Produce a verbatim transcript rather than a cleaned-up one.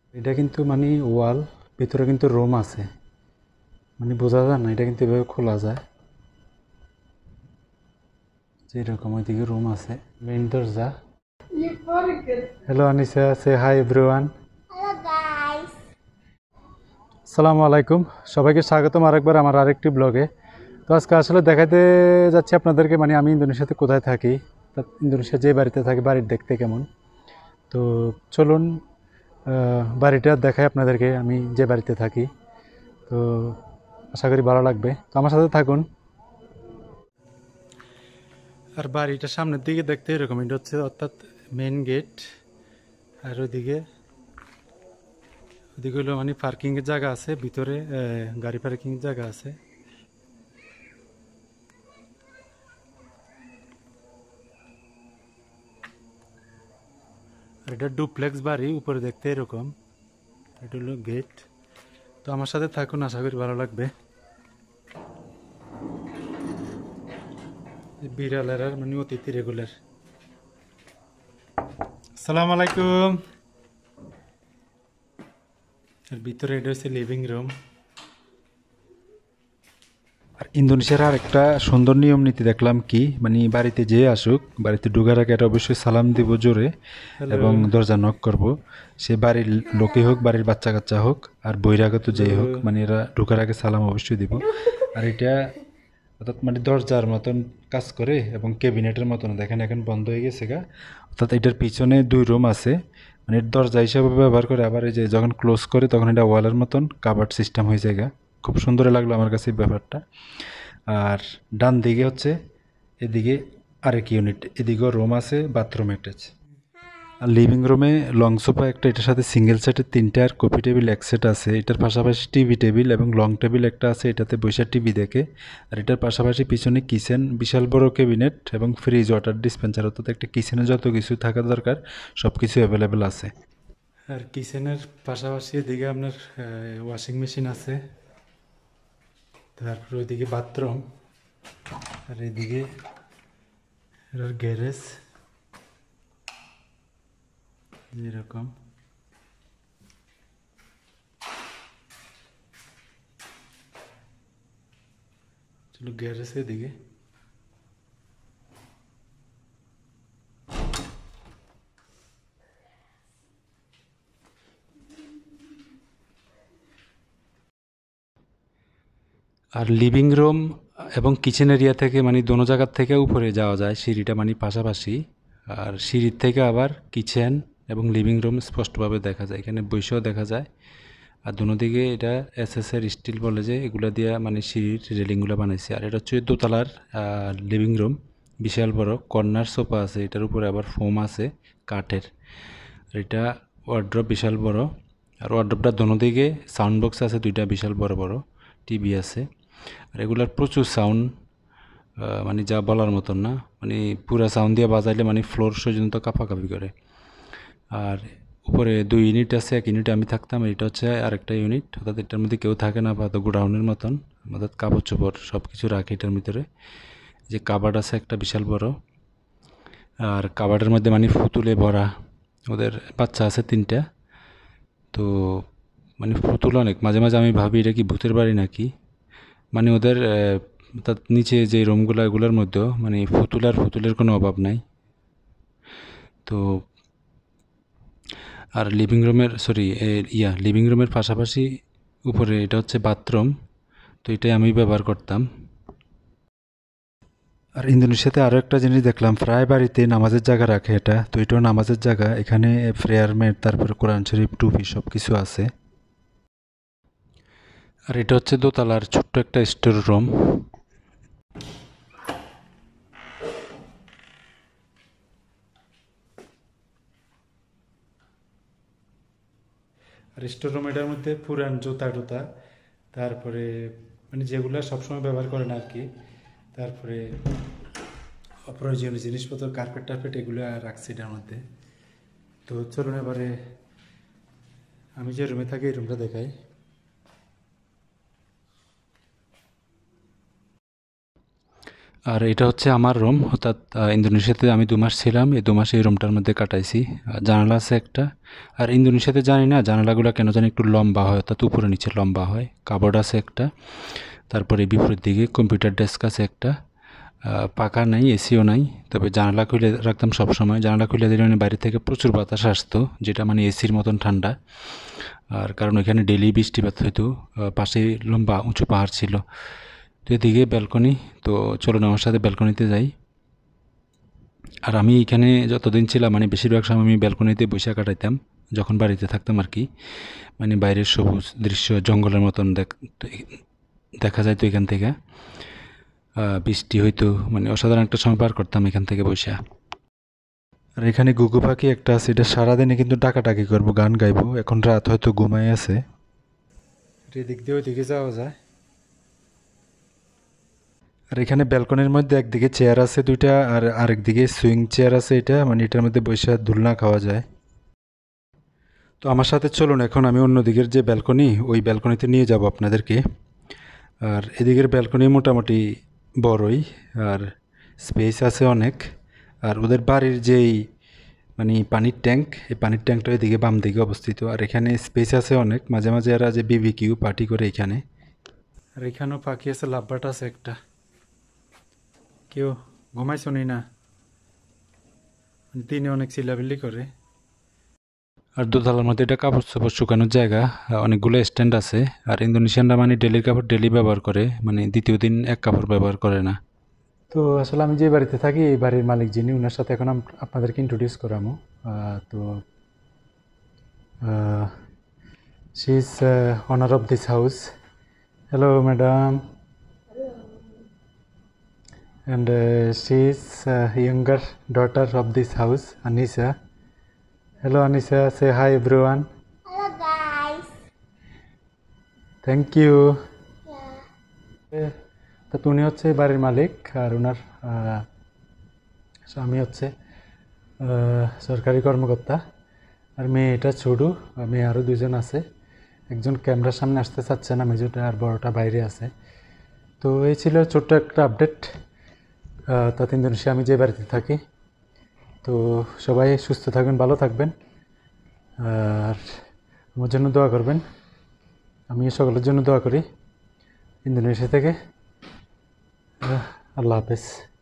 এটা কিন্তু মানে ওয়াল, ভিতরে কিন্তু রুম আছে, মানে বোঝা যায় না, এটা কিন্তু এভাবে খোলা যায় যেরকম। ওইদিকে রুম আছে, মেইন দরজা। Hello Anisa, say hi everyone. Hello guys. আসসালামু আলাইকুম, সবাইকে স্বাগতম আরেকবার আমার আরেকটি ব্লগে। তো আজকে আসলে দেখাতে যাচ্ছি আপনাদেরকে, মানে আমি ইন্দোনেশিয়াতে কোথায় থাকি, তা ইন্দোনেশিয়া যে বাড়িতে থাকি বাড়ির দেখতে কেমন। তো চলুন বাড়িটা দেখাই আপনাদেরকে, আমি যে বাড়িতে থাকি। তো আশা করি ভালো লাগবে, তো আমার সাথে থাকুন। আর বাড়িটা সামনের দিকে দেখতে এরকম, এটা হচ্ছে অর্থাৎ মেন গেট। আর ওইদিকে ওইদিকে হলো মানে পার্কিংয়ের জায়গা আছে, ভিতরে গাড়ি পার্কিংয়ের জায়গা আছে। আর এটা ডুপ্লেক্স বাড়ি, উপরে দেখতে এরকম। এটা হলো গেট। তো আমার সাথে থাকুন, আশা করি ভালো লাগবে। বিড়ালের আর মানে অতিথি রেগুলার। আসসালামু আলাইকুম। আর ভিতরে এটা হচ্ছে লিভিং রুম। আর ইন্দোনেশিয়ার আর একটা সুন্দর নিয়ম নীতি দেখলাম কি, মানে বাড়িতে যে আসুক, বাড়িতে ঢুকার আগে এটা অবশ্যই সালাম দিব জোরে, এবং দরজা নক করব। সে বাড়ির লোকই হোক, বাড়ির বাচ্চা কাচ্চা হোক, আর বহিরাগত যেই হোক, মানে এরা ঢুকার আগে সালাম অবশ্যই দিব। আর এটা অর্থাৎ মানে দরজার মতন কাজ করে, এবং ক্যাবিনেটের মতন, দেখেন এখন বন্ধ হয়ে গেছে গা। অর্থাৎ এটার পিছনে দুই রুম আছে, মানে দরজা হিসাবে ব্যবহার করে, আবার এই যে যখন ক্লোজ করে তখন এটা ওয়ালের মতন কাভার্ড সিস্টেম হয়ে যায় গা। খুব সুন্দর লাগলো আমার কাছে এই ব্যাপারটা। আর ডান দিকে হচ্ছে, এদিকে আরেক ইউনিট, এদিকেও রুম আছে, বাথরুম অ্যাটাচ। আর লিভিং রুমে লং সোফা একটা, এটার সাথে সিঙ্গেল সেটের তিনটে, আর কফি টেবিল এক সেট আছে। এটার পাশাপাশি টিভি টেবিল এবং লং টেবিল একটা আছে, এটাতে বসে টিভি দেখে। আর এটার পাশাপাশি পিছনে কিচেন, বিশাল বড় ক্যাবিনেট এবং ফ্রিজ, ওয়াটার ডিসপেন্সার, অর্থাৎ একটা কিচেনে যত কিছু থাকা দরকার সব কিছু অ্যাভেলেবেল আছে। আর কিচেনের পাশাপাশি এদিকে আপনার ওয়াশিং মেশিন আছে, তারপর ওইদিকে বাথরুম, আর এদিকে গ্যারেজ যেরকম। চলো গ্যারেজ এদিকে। আর লিভিং রুম এবং কিচেন এরিয়া থেকে মানে দোনো জায়গার থেকে উপরে যাওয়া যায়, সিঁড়িটা মানে পাশাপাশি। আর সিঁড়ির থেকে আবার কিচেন এবং লিভিং রুম স্পষ্টভাবে দেখা যায়, এখানে বৈশাও দেখা যায়। আর দোনো দিকে এটা এস এস এর স্টিল বলে যে, এগুলো দিয়ে মানে সিঁড়ির রেলিংগুলো বানাইছে। আর এটা হচ্ছে দোতলার লিভিং রুম, বিশাল বড়। কর্নার সোফা আছে, এটার উপরে আবার ফোম আছে কাঠের। আর এটা ওয়ার্ড্রপ বিশাল বড়। আর ওয়ার্ড্রপটার দোনো দিকে সাউন্ড বক্স আছে দুইটা, বিশাল বড় বড় টিভি আছে। আর এগুলার প্রচুর সাউন্ড, মানে যা বলার মতন না, মানে পুরা সাউন্ড দিয়ে বাজাইলে মানে ফ্লোর পর্যন্ত কাঁপাকাঁপি করে। আর উপরে দুই ইউনিট আছে, এক ইউনিটে আমি থাকতাম, এটা হচ্ছে আরেকটা ইউনিট, অর্থাৎ এটার মধ্যে কেউ থাকে না, বা গোডাউনের মতন, অর্থাৎ কাপড় চোপড় সব কিছু রাখে এটার ভিতরে। যে কাবার্ড আছে একটা বিশাল বড়, আর কাবার্ডের মধ্যে মানে ফুতুলে ভরা। ওদের বাচ্চা আছে তিনটা, তো মানে পুতুল অনেক। মাঝে মাঝে আমি ভাবি এটা কি ভূতের বাড়ি নাকি, মানে ওদের তার নিচে যে রুমগুলো, এগুলোর মধ্যেও মানে পুতুল আর পুতুলের কোনো অভাব নাই। তো আর লিভিং রুমের সরি ইয়া লিভিং রুমের পাশাপাশি উপরে এটা হচ্ছে বাথরুম, তো এটাই আমি ব্যবহার করতাম। আর ইন্দোনেশিয়াতে আরও একটা জিনিস দেখলাম, প্রায় বাড়িতে নামাজের জায়গা রাখে এটা, তো এটাও নামাজের জায়গা। এখানে প্রেয়ার ম্যাট, তারপরে কোরআন শরীফ, টুপি সব কিছু আছে। আর এটা হচ্ছে দোতলার ছোট্ট একটা স্টোর রুম। আর স্টোর রুম, এটার মধ্যে পুরান জুতা টুতা, তারপরে মানে যেগুলো সবসময় ব্যবহার করে না আর কি, তারপরে অপ্রয়োজনীয় জিনিসপত্র, কার্পেট টার্পেট এগুলো রাখছি এটার মধ্যে। তো চলুন এবারে আমি যে রুমে থাকি এই রুমটা দেখাই। আর এটা হচ্ছে আমার রুম, অর্থাৎ আহ, ইন্দোনেশিয়াতে আমি দু মাস ছিলাম, এই দু মাস এই রুমটার মধ্যে কাটাইছি। আর জানালা আছে একটা। আর ইন্দোনেশিয়াতে জানি না জানালাগুলো কেন জানি একটু লম্বা হয়, অর্থাৎ উপরে নিচে লম্বা হয়। কাবোর্ড আছে একটা। তারপরে বিপরীত দিকে কম্পিউটার ডেস্ক আছে একটা। আহ, পাখা নাই, এসিও নাই। তবে জানালা খুলে রাখতাম সব সময়। জানালা খুলে দিলে মানে বাইরে থেকে প্রচুর বাতাস আসতো, যেটা মানে এসির মতন ঠান্ডা। আর কারণ ওইখানে ডেলি বৃষ্টিপাত হইতো। আহ, পাশে লম্বা উঁচু পাহাড় ছিল। তো এদিকে ব্যালকনি। তো চলুন আমার সাথে ব্যালকনিতে যাই। আর আমি এখানে যতদিন ছিলাম মানে বেশিরভাগ সময় আমি ব্যালকনিতে বসে কাটাইতাম, যখন বাড়িতে থাকতাম আর কি। মানে বাইরের সবুজ দৃশ্য জঙ্গলের মতন দেখ দেখা যায় তো এখান থেকে। আহ, বৃষ্টি হইতো, মানে অসাধারণ একটা সময় পার করতাম এখান থেকে বসে। আর এখানে গুগু পাখি একটা আছে, এটা সারাদিনে কিন্তু ডাকাডাকি করবো, গান গাইবো। এখন রাত হয়তো ঘুমাই আছে। এদিক দিয়ে ওইদিকে যাওয়া যায়। আর এখানে ব্যালকনির মধ্যে একদিকে চেয়ার আছে দুইটা, আর আরেকদিকে সুইং চেয়ার আছে। এটা মানে এটার মধ্যে বসে দোলনা খাওয়া যায়। তো আমার সাথে চলুন, এখন আমি অন্যদিকের যে ব্যালকনি, ওই ব্যালকনিতে নিয়ে যাব আপনাদেরকে। আর এদিকের ব্যালকনি মোটামুটি বড়ই, আর স্পেস আছে অনেক। আর ওদের বাড়ির যেই মানে পানির ট্যাঙ্ক, এই পানির ট্যাঙ্কটা এদিকে বাম দিকে অবস্থিত। আর এখানে স্পেস আছে অনেক, মাঝে মাঝে এরা যে বিবিকিউ পার্টি করে এখানে। আর এখানেও পাখি আছে, লাভবার্ড আছে একটা। কেউ ঘুমাইছো নি না? দিনে অনেক চিল্লাবিল্লি করে। আর দোতলার মধ্যে এটা কাপড় চাপড় শুকানোর জায়গা। আহ, অনেকগুলো স্ট্যান্ড আছে। আর ইন্দোনেশিয়ানরা মানে ডেলির কাপড় ডেলি ব্যবহার করে, মানে দ্বিতীয় দিন এক কাপড় ব্যবহার করে না। তো আসলে আমি যে বাড়িতে থাকি, এই বাড়ির মালিক যিনি, ওনার সাথে এখন আম- আপনাদেরকে ইন্ট্রোডিউস করামো। আহ, তো she is owner of this house. Hello madam. And uh, she is uh, younger daughter of this house, Anisa. Hello Anisa, say hi everyone. Hello guys. Thank you. Yeah. তো উনি হচ্ছে বাড়ির মালিক, আর ওনার আহ, স্বামী হচ্ছে আহ, সরকারি কর্মকর্তা। আর মেয়ে এটা ছোটো, মেয়ে আরও দুজন আছে। একজন ক্যামেরার সামনে আসতে চাচ্ছে না, মেজোটা আর বড়টা বাইরে আছে। তো এই ছিল ছোট্ট একটা আপডেট। তত ইন্দোনেশিয়া আমি যে বাড়িতে থাকি। তো সবাই সুস্থ থাকবেন, ভালো থাকবেন, আর আমার জন্য দোয়া করবেন। আমি সকলের জন্য দোয়া করি ইন্দোনেশিয়া থেকে। আহ, আল্লাহ হাফেজ।